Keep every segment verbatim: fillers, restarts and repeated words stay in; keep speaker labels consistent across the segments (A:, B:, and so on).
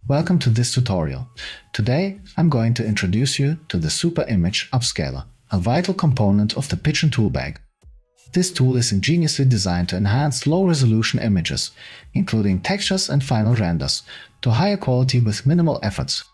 A: Welcome to this tutorial. Today I'm going to introduce you to the Super Image Upscaler, a vital component of the Pidgeon Tool Bag. This tool is ingeniously designed to enhance low-resolution images, including textures and final renders, to higher quality with minimal efforts.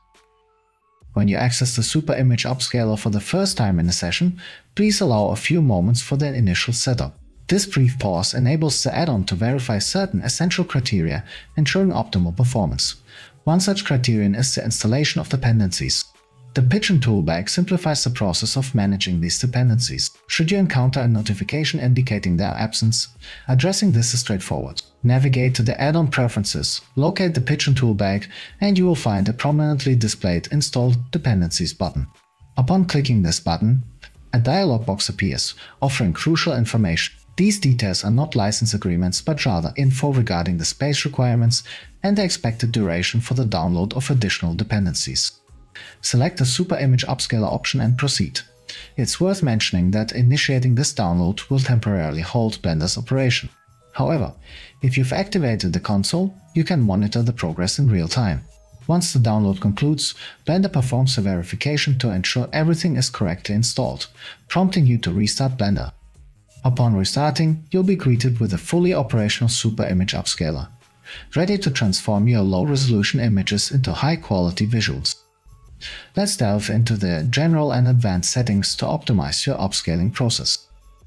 A: When you access the Super Image Upscaler for the first time in a session, please allow a few moments for the initial setup. This brief pause enables the add-on to verify certain essential criteria, ensuring optimal performance. One such criterion is the installation of dependencies. The Pidgeon Tool Bag simplifies the process of managing these dependencies. Should you encounter a notification indicating their absence, addressing this is straightforward. Navigate to the add-on preferences, locate the Pidgeon Tool Bag, and you will find a prominently displayed Installed Dependencies button. Upon clicking this button, a dialog box appears, offering crucial information. These details are not license agreements, but rather info regarding the space requirements and the expected duration for the download of additional dependencies. Select the Super Image Upscaler option and proceed. It's worth mentioning that initiating this download will temporarily halt Blender's operation. However, if you've activated the console, you can monitor the progress in real time. Once the download concludes, Blender performs a verification to ensure everything is correctly installed, prompting you to restart Blender. Upon restarting, you'll be greeted with a fully operational Super Image Upscaler, ready to transform your low-resolution images into high-quality visuals. Let's delve into the general and advanced settings to optimize your upscaling process.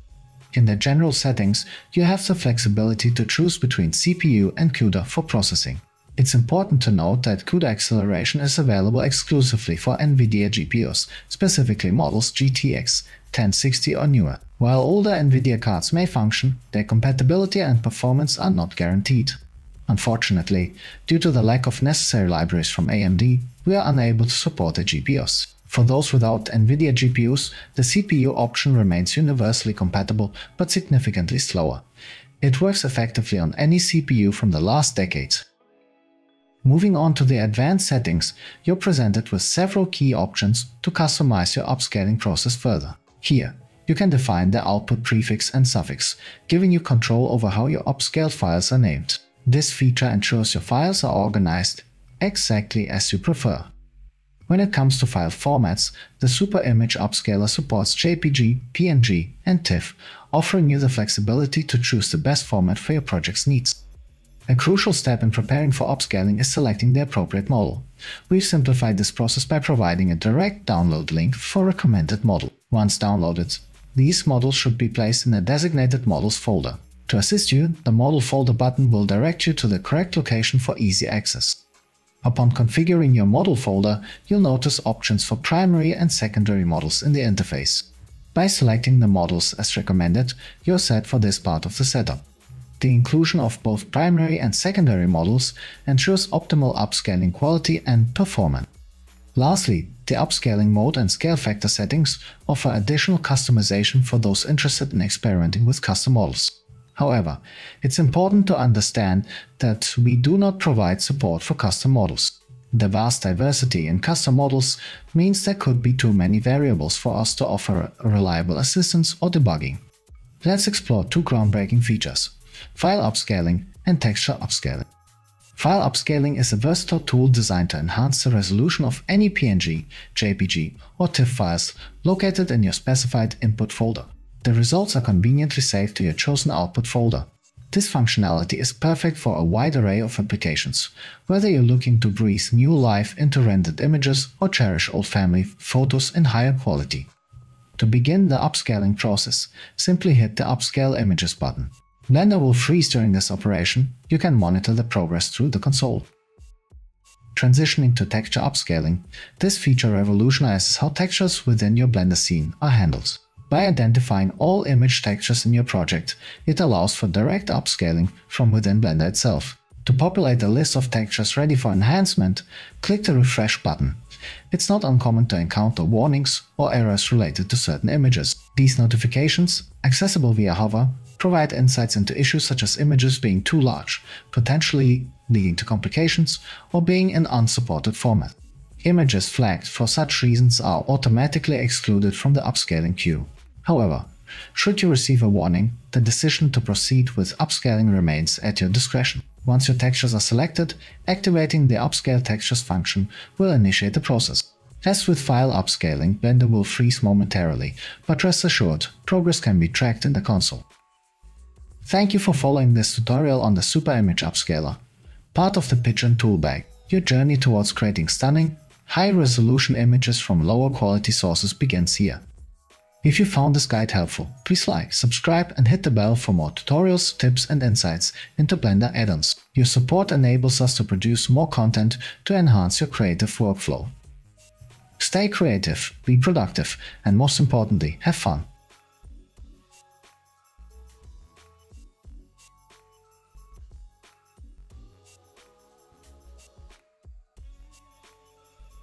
A: In the general settings, you have the flexibility to choose between C P U and CUDA for processing. It's important to note that CUDA acceleration is available exclusively for NVIDIA G P Us, specifically models G T X ten sixty or newer. While older NVIDIA cards may function, their compatibility and performance are not guaranteed. Unfortunately, due to the lack of necessary libraries from A M D, we are unable to support the G P Us. For those without NVIDIA G P Us, the C P U option remains universally compatible but significantly slower. It works effectively on any C P U from the last decade. Moving on to the advanced settings, you're presented with several key options to customize your upscaling process further. Here, you can define the output prefix and suffix, giving you control over how your upscaled files are named. This feature ensures your files are organized exactly as you prefer. When it comes to file formats, the Super Image Upscaler supports J P G, P N G, and TIFF, offering you the flexibility to choose the best format for your project's needs. A crucial step in preparing for upscaling is selecting the appropriate model. We've simplified this process by providing a direct download link for a recommended model. Once downloaded, these models should be placed in a designated Models folder. To assist you, the Model folder button will direct you to the correct location for easy access. Upon configuring your model folder, you'll notice options for primary and secondary models in the interface. By selecting the models as recommended, you're set for this part of the setup. The inclusion of both primary and secondary models ensures optimal upscaling quality and performance. Lastly, the upscaling mode and scale factor settings offer additional customization for those interested in experimenting with custom models. However, it's important to understand that we do not provide support for custom models. The vast diversity in custom models means there could be too many variables for us to offer reliable assistance or debugging. Let's explore two groundbreaking features: file upscaling and texture upscaling. File upscaling is a versatile tool designed to enhance the resolution of any P N G, J P G, or TIFF files located in your specified input folder. The results are conveniently saved to your chosen output folder. This functionality is perfect for a wide array of applications, whether you're looking to breathe new life into rendered images or cherish old family photos in higher quality. To begin the upscaling process, simply hit the Upscale Images button. Blender will freeze during this operation. You can monitor the progress through the console. Transitioning to texture upscaling, this feature revolutionizes how textures within your Blender scene are handled. By identifying all image textures in your project, it allows for direct upscaling from within Blender itself. To populate a list of textures ready for enhancement, click the Refresh button. It's not uncommon to encounter warnings or errors related to certain images. These notifications, accessible via hover, provide insights into issues such as images being too large, potentially leading to complications, or being in unsupported format. Images flagged for such reasons are automatically excluded from the upscaling queue. However, should you receive a warning, the decision to proceed with upscaling remains at your discretion. Once your textures are selected, activating the Upscale Textures function will initiate the process. As with file upscaling, Blender will freeze momentarily, but rest assured, progress can be tracked in the console. Thank you for following this tutorial on the Super Image Upscaler, part of the Pidgeon Tool Bag. Your journey towards creating stunning, high-resolution images from lower-quality sources begins here. If you found this guide helpful, please like, subscribe and hit the bell for more tutorials, tips and insights into Blender add-ons. Your support enables us to produce more content to enhance your creative workflow. Stay creative, be productive, and most importantly, have fun.